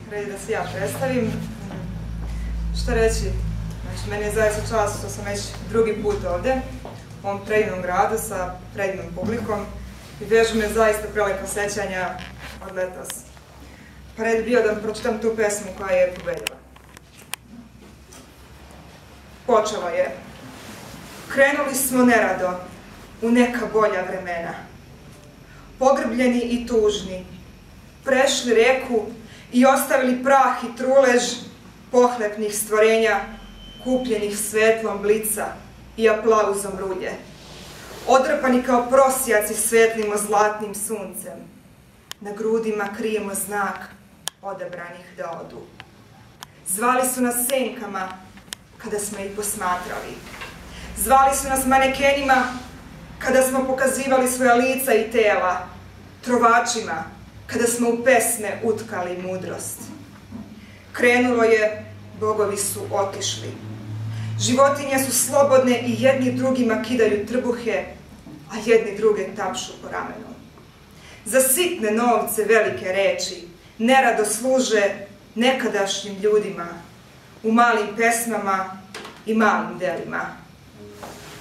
Red da se ja predstavim. Šta reći? Znači, meni je zaista čast što sam već drugi put ovde, u ovom predivnom gradu sa predivnom publikom i vežu me zaista prelepa sećanja od letos. Pa red bio da pročitam tu pesmu koja je pobedila. Počela je. Krenuli smo nerado u neka bolja vremena. Pogrbljeni i tužni, prešli reku i ostavili prah i trulež pohlepnih stvorenja, kupljenih svetlom blica i aplauzom rulje. Odrpani kao prosjaci svetlimo zlatnim suncem. Na grudima krijemo znak odabranih da odu. Zvali su nas senkama kada smo ih posmatrali. Zvali su nas manekenima kada smo pokazivali svoja lica i tela. Trovačima kada smo u pesme utkali mudrost. Krenulo je, bogovi su otišli. Životinje su slobodne i jedni drugima kidaju trbuhe, a jedni druge tapšu po ramenu. Za sitne novce velike reči nerado služe nekadašnjim ljudima u malim pesmama i malim delima.